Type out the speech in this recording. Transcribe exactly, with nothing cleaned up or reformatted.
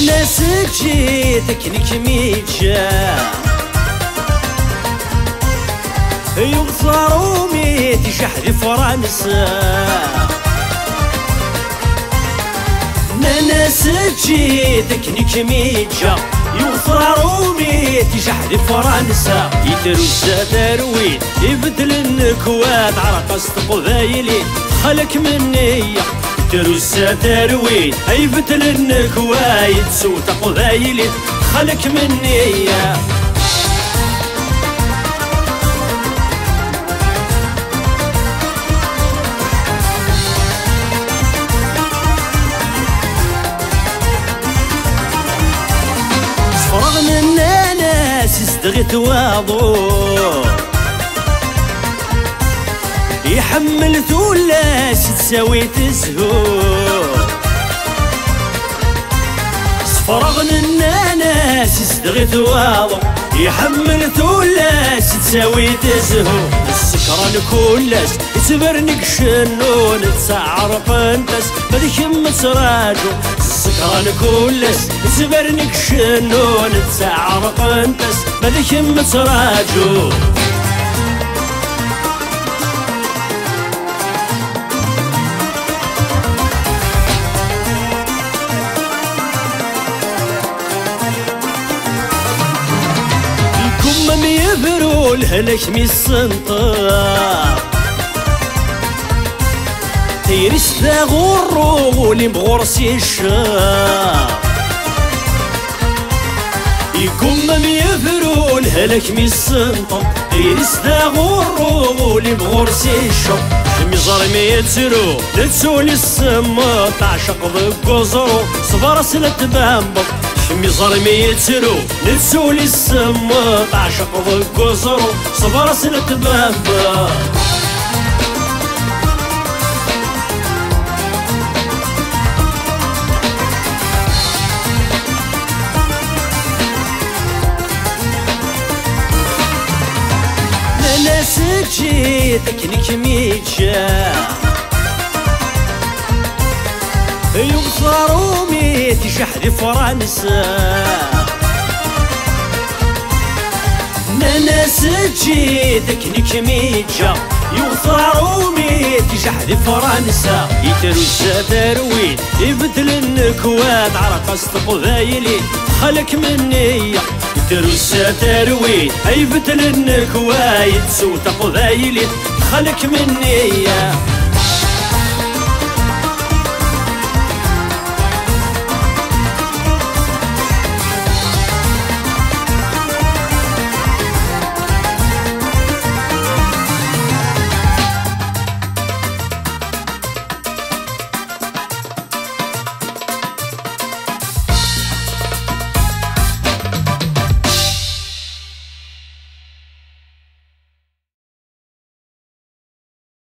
ناس جيتك نكميتشا يغصروا ميتي شحذ فرنسا ناس جيتك نكميتشا يغصروا ميتي شحذ فرنسا يترز ترويد يبدل النكوات عرقص قبايلي خلك مني ترز ترويد يبدل النكوات صوت قبايلي خلك مني فرغ من ناس ازدغت واضو يحمل ثلاث تساوي تزهو فرغ من ناس ازدغت واضو يحمل ثلاث تساوي تزهو السكران كلاس يسبرنك شنون تسعر قنتس مديك مسراجو السكران كلاس يسبرنك شنون تسعر قنتس مديك مسراجو كم يبرو الهلك مي السنطار تيرس ذا غرو اللي مغرسي الشار يكم يبرو الهلك مي السنطار تيرس ذا غرو اللي مغرسي الشار ميزار ميتسرو نتسولي السما تعشق ذك قزرو صبر سنة بامبط ميزار ميتسرو نتسولي السما تعشق ذك قزرو صبر سنة بامبط ناس جيتك نكميتشا يغصروا ميتي شحذ فرنسا ناس جيتك نكميتشا يغصروا ميتي شحذ فرنسا يترز ترويد يبدل النكوات عرقص قبايلي خلك مني ترز ترويد يبدل النكوات صوت قبايلي خلك مني